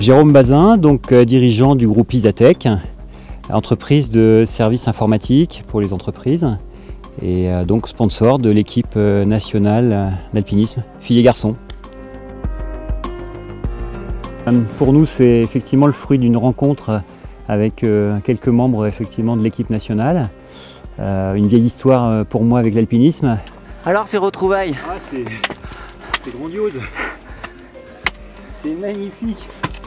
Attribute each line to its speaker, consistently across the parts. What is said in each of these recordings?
Speaker 1: Jérôme Bazin, donc dirigeant du groupe Isatech, entreprise de services informatiques pour les entreprises et donc sponsor de l'équipe nationale d'alpinisme filles et garçons. Pour nous, c'est effectivement le fruit d'une rencontre avec quelques membres effectivement de l'équipe nationale. Une vieille histoire pour moi avec l'alpinisme.
Speaker 2: Alors ces retrouvailles?
Speaker 1: C'est grandiose, c'est magnifique.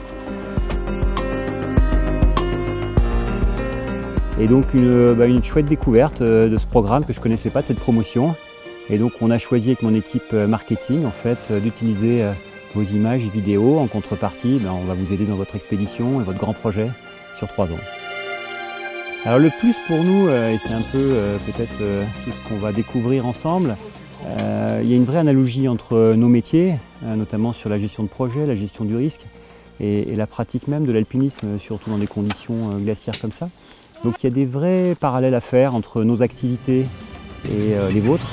Speaker 1: Et donc une chouette découverte de ce programme que je ne connaissais pas, de cette promotion. Et donc on a choisi avec mon équipe marketing en fait d'utiliser vos images et vidéos. En contrepartie, on va vous aider dans votre expédition et votre grand projet sur 3 ans. Alors le plus pour nous, et c'est un peu peut-être tout ce qu'on va découvrir ensemble, il y a une vraie analogie entre nos métiers, notamment sur la gestion de projet, la gestion du risque et la pratique même de l'alpinisme, surtout dans des conditions glaciaires comme ça. Donc il y a des vrais parallèles à faire entre nos activités et les vôtres.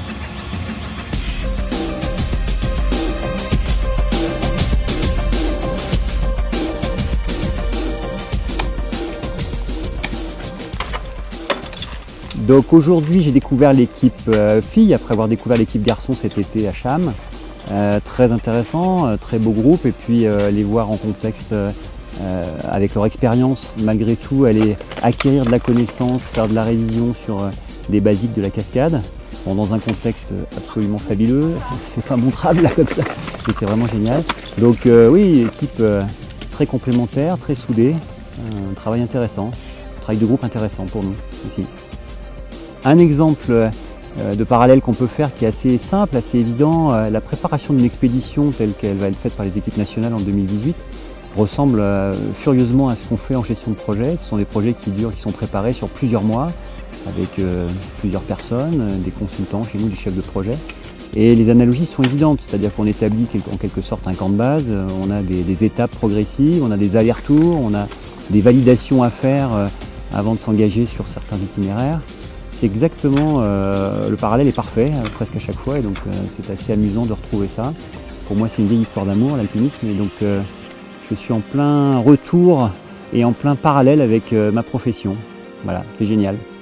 Speaker 1: Donc aujourd'hui j'ai découvert l'équipe filles après avoir découvert l'équipe garçons cet été à Cham. Très intéressant, très beau groupe, et puis les voir en contexte avec leur expérience malgré tout, aller acquérir de la connaissance, faire de la révision sur des basiques de la cascade, dans un contexte absolument fabuleux. C'est pas montrable là comme ça, mais c'est vraiment génial. Donc oui, équipe très complémentaire, très soudée, un travail intéressant, un travail de groupe intéressant pour nous ici. Un exemple de parallèle qu'on peut faire qui est assez simple, assez évident, la préparation d'une expédition telle qu'elle va être faite par les équipes nationales en 2018 ressemble furieusement à ce qu'on fait en gestion de projet. Ce sont des projets qui sont préparés sur plusieurs mois avec plusieurs personnes, des consultants chez nous, des chefs de projet. Et les analogies sont évidentes, c'est-à-dire qu'on établit en quelque sorte un camp de base, on a des étapes progressives, on a des allers-retours, on a des validations à faire avant de s'engager sur certains itinéraires. C'est exactement, le parallèle est parfait presque à chaque fois, et donc c'est assez amusant de retrouver ça. Pour moi c'est une vieille histoire d'amour l'alpinisme, et donc je suis en plein retour et en plein parallèle avec ma profession. Voilà, c'est génial.